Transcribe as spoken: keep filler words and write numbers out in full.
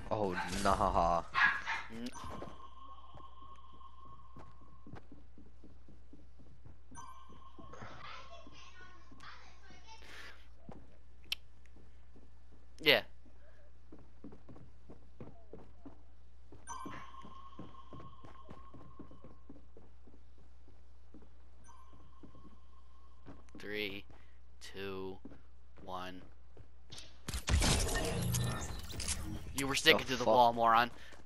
Oh, nah. Mm. Yeah. Three, two, one. You were The sticking to the fuck? wall, moron.